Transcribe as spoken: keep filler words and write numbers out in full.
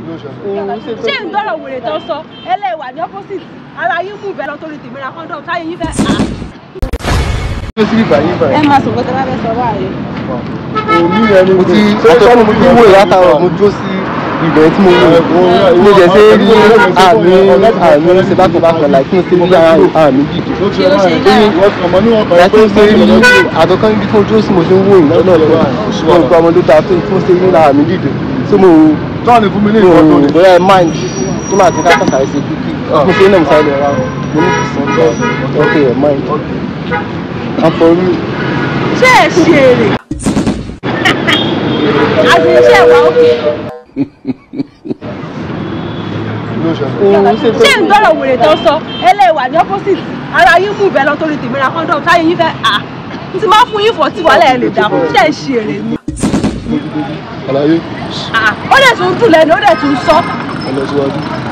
ṣé ń dọ́rọ̀ wèrè tó sọ ẹlẹ́wà ní opposite ara yín mú ìbẹ̀rẹ̀ torí tèmi ra kọ́ńdọ̀ táyé yín fẹ́ ẹ máa sọ pé tẹ́lá fẹ́ sọ báyìí. mo ti ọ̀tọ̀ mo ti wó ìyátàrọ̀ mo dúró sí ibẹ̀ tí mo mo jẹ́ sí rí àmì àmì ṣe bákan bákan láì fún ṣe rí àmì dìde. láti ṣe rí àtọ̀kan ibi tí mo dúró sí mo ṣe ń wó ìnáwó náà lọ́wọ́ mo gba ọmọdé ta tó tí mo ṣe rí àmì dìde. so mo mo bóyá ẹ mind tó máa ti ká kàkà ẹsẹ̀ kíkì mo ṣe náà mo sáré lọ ra mo ní kì í sàn bẹ́ẹ̀ ok ẹ mind. àfọ̀rú. ṣé ẹ ṣe èrè àti iṣẹ́ wa òkè. ṣé ń dọ́rọ̀ wèrè tó sọ ẹlẹ́wà ní opposite ara yín mú ìbẹ̀rẹ̀ torí tèmi ra kọ́ńdọ̀ táyé yín fẹ́ à tí máa fún yín fọ́ tí wàhálà ẹ̀ lè dà fún ṣé ẹ ṣe èrè ni. ó dẹ̀ tún dùn lẹ́nu ó dẹ̀ tún sọ.